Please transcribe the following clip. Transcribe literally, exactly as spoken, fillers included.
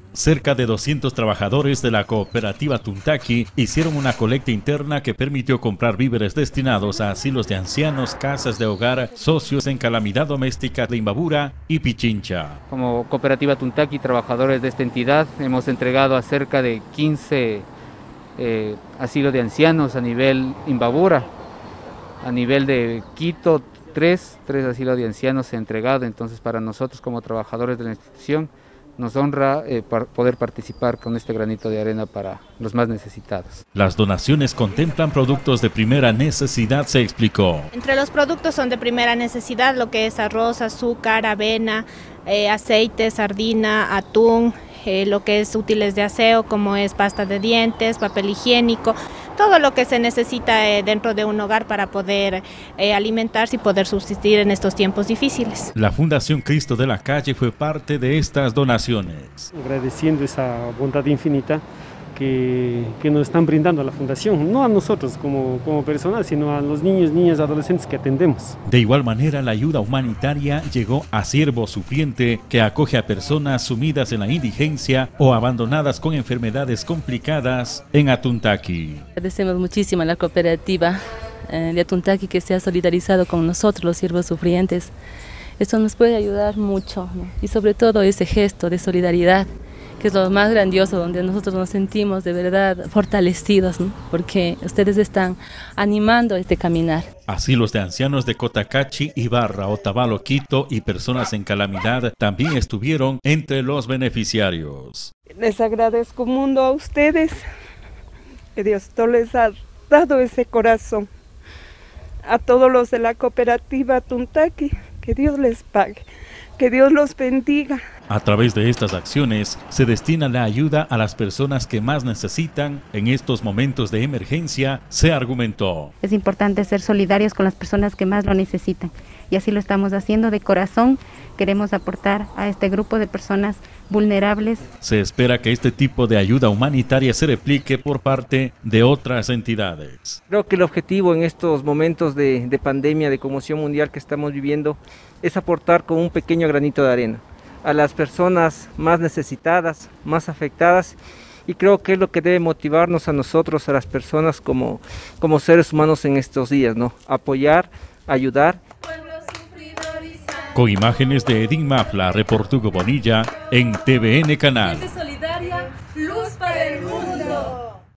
Cerca de doscientos trabajadores de la cooperativa Tuntaki hicieron una colecta interna que permitió comprar víveres destinados a asilos de ancianos, casas de hogar, socios en calamidad doméstica de Imbabura y Pichincha. Como cooperativa Tuntaki, trabajadores de esta entidad, hemos entregado a cerca de quince eh, asilos de ancianos a nivel Imbabura. A nivel de Quito, tres, tres asilos de ancianos se han entregado. Entonces, para nosotros como trabajadores de la institución, nos honra eh, par poder participar con este granito de arena para los más necesitados. Las donaciones contemplan productos de primera necesidad, se explicó. Entre los productos son de primera necesidad lo que es arroz, azúcar, avena, eh, aceite, sardina, atún, eh, lo que es útiles de aseo como es pasta de dientes, papel higiénico, todo lo que se necesita eh, dentro de un hogar para poder eh, alimentarse y poder subsistir en estos tiempos difíciles. La Fundación Cristo de la Calle fue parte de estas donaciones. Agradeciendo esa bondad infinita que, que nos están brindando a la Fundación, no a nosotros como, como personas, sino a los niños, niñas, adolescentes que atendemos. De igual manera, la ayuda humanitaria llegó a Ciervo Sufriente, que acoge a personas sumidas en la indigencia o abandonadas con enfermedades complicadas en Atuntaki. Agradecemos muchísimo a la cooperativa eh, de Atuntaki que se ha solidarizado con nosotros, los Ciervos Sufrientes. Esto nos puede ayudar mucho, ¿no? Y sobre todo ese gesto de solidaridad, que es lo más grandioso, donde nosotros nos sentimos de verdad fortalecidos, ¿no? Porque ustedes están animando este caminar. Asilos de ancianos de Cotacachi, Ibarra, Otavalo, Quito y personas en calamidad también estuvieron entre los beneficiarios. Les agradezco mundo a ustedes, que Dios les ha dado ese corazón. A todos los de la cooperativa Tuntaki, que Dios les pague, que Dios los bendiga. A través de estas acciones se destina la ayuda a las personas que más necesitan en estos momentos de emergencia, se argumentó. Es importante ser solidarios con las personas que más lo necesitan y así lo estamos haciendo de corazón. Queremos aportar a este grupo de personas vulnerables. Se espera que este tipo de ayuda humanitaria se replique por parte de otras entidades. Creo que el objetivo en estos momentos de, de pandemia, de conmoción mundial que estamos viviendo, es aportar con un pequeño granito de arena a las personas más necesitadas, más afectadas, y creo que es lo que debe motivarnos a nosotros, a las personas como, como seres humanos en estos días, ¿no? Apoyar, ayudar. Con imágenes de Edín Mafla, reportó Hugo Bonilla en T V N Canal. Solidaria, luz para el mundo.